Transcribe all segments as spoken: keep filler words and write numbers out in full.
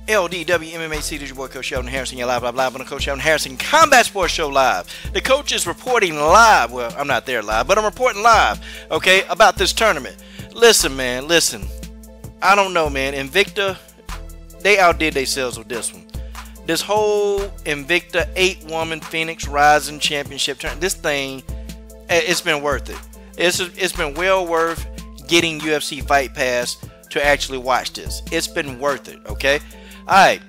L D W M M A C, this is your boy Coach Sheldon Harrison. You're live, live, live on the Coach Sheldon Harrison Combat Sports Show live. The coach is reporting live. Well, I'm not there live, but I'm reporting live, okay, about this tournament. Listen, man, listen. I don't know, man. Invicta, they outdid themselves with this one. This whole Invicta eight-woman Phoenix Rising Championship tournament, this thing, it's been worth it. It's, it's been well worth getting U F C Fight Pass to actually watch this. It's been worth it, okay? Alright,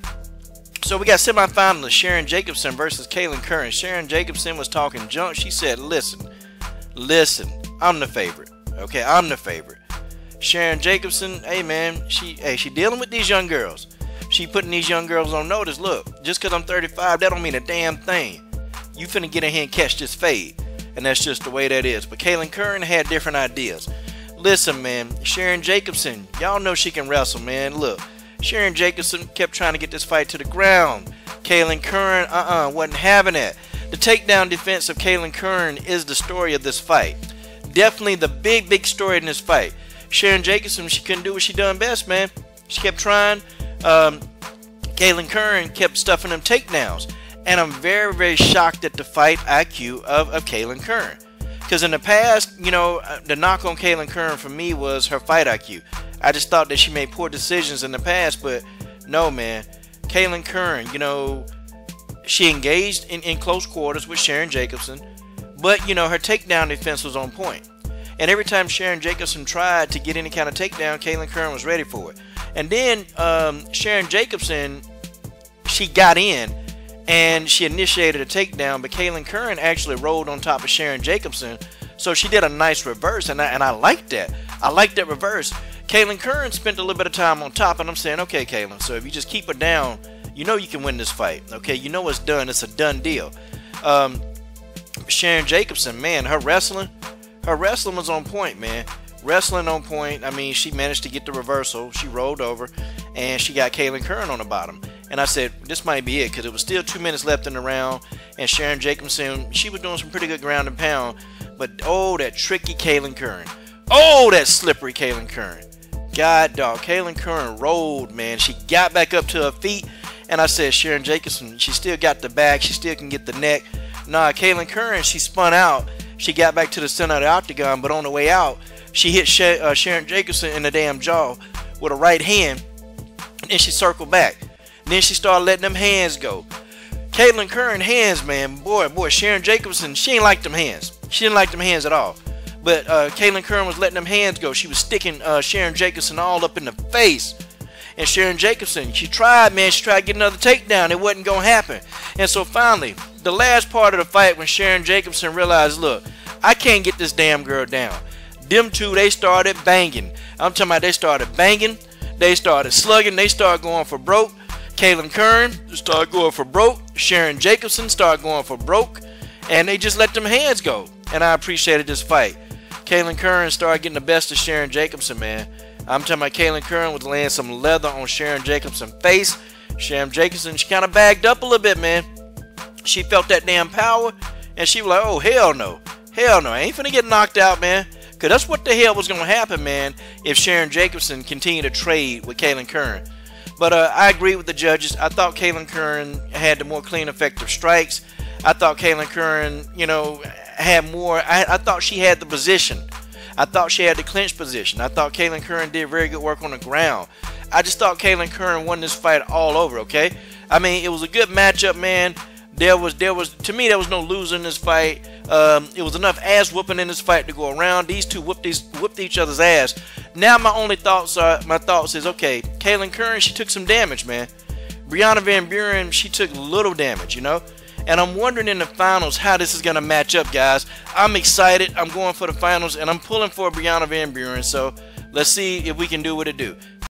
so we got semifinalist Sharon Jacobson versus Kailin Curran. Sharon Jacobson was talking junk. She said, listen, listen, I'm the favorite, okay? I'm the favorite. Sharon Jacobson, hey man, she hey, she dealing with these young girls. She putting these young girls on notice. Look, just because I'm thirty-five, that don't mean a damn thing. You finna get in here and catch this fade. And that's just the way that is. But Kailin Curran had different ideas. Listen, man, Sharon Jacobson, y'all know she can wrestle, man. Look, Sharon Jacobson kept trying to get this fight to the ground. Kailin Curran, uh-uh, wasn't having it. The takedown defense of Kailin Curran is the story of this fight. Definitely the big, big story in this fight. Sharon Jacobson, she couldn't do what she done best, man. She kept trying. Um, Kailin Curran kept stuffing them takedowns. And I'm very, very shocked at the fight I Q of, of Kailin Curran. Because in the past, you know, the knock on Kailin Curran for me was her fight I Q. I just thought that she made poor decisions in the past, but no, man. Kailin Curran, you know, she engaged in, in close quarters with Sharon Jacobson, but, you know, her takedown defense was on point. And every time Sharon Jacobson tried to get any kind of takedown, Kailin Curran was ready for it. And then um, Sharon Jacobson, she got in and she initiated a takedown, but Kailin Curran actually rolled on top of Sharon Jacobson, so she did a nice reverse, and I, and I liked that. I liked that reverse. Kailin Curran spent a little bit of time on top, and I'm saying, okay, Kailin, so if you just keep her down, you know you can win this fight, okay? You know it's done. It's a done deal. Um, Sharon Jacobson, man, her wrestling, her wrestling was on point, man. Wrestling on point. I mean, she managed to get the reversal. She rolled over, and she got Kailin Curran on the bottom. And I said, this might be it, because it was still two minutes left in the round, and Sharon Jacobson, she was doing some pretty good ground and pound. But, oh, that tricky Kailin Curran. Oh, that slippery Kailin Curran. God, dog. Kailin Curran rolled, man. She got back up to her feet, and I said, Sharon Jacobson, she still got the back. She still can get the neck. Nah, Kailin Curran, she spun out. She got back to the center of the octagon, but on the way out, she hit Sh uh, Sharon Jacobson in the damn jaw with a right hand, and then she circled back. And then she started letting them hands go. Kailin Curran hands, man, boy, boy, Sharon Jacobson, she ain't like them hands. She didn't like them hands at all. But uh, Kailin Curran was letting them hands go. She was sticking uh, Sharon Jacobson all up in the face. And Sharon Jacobson, she tried, man, she tried to get another takedown. It wasn't going to happen. And so finally, the last part of the fight, when Sharon Jacobson realized, look, I can't get this damn girl down. Them two, they started banging. I'm talking about they started banging. They started slugging. They started going for broke. Kailin Curran started going for broke. Sharon Jacobson started going for broke. And they just let them hands go. And I appreciated this fight. Kailin Curran started getting the best of Sharon Jacobson, man. I'm talking about Kailin Curran was laying some leather on Sharon Jacobson's face. Sharon Jacobson, she kind of bagged up a little bit, man. She felt that damn power. And she was like, oh, hell no. Hell no. I ain't finna get knocked out, man. Because that's what the hell was going to happen, man, if Sharon Jacobson continued to trade with Kailin Curran. But uh, I agree with the judges. I thought Kailin Curran had the more clean, effective strikes. I thought Kailin Curran, you know, had more. I, I thought she had the position. I thought she had the clinch position. I thought Kailin Curran did very good work on the ground. I just thought Kailin Curran won this fight all over, okay? I mean, it was a good matchup, man. There was, there was, to me, there was no loser in this fight. Um, it was enough ass whooping in this fight to go around. These two whooped, these, whooped each other's ass. Now my only thoughts are, my thoughts is, okay, Kailin Curran, she took some damage, man. Brianna Van Buren, she took little damage, you know. And I'm wondering in the finals how this is going to match up, guys. I'm excited. I'm going for the finals, and I'm pulling for Brianna Van Buren. So let's see if we can do what it do.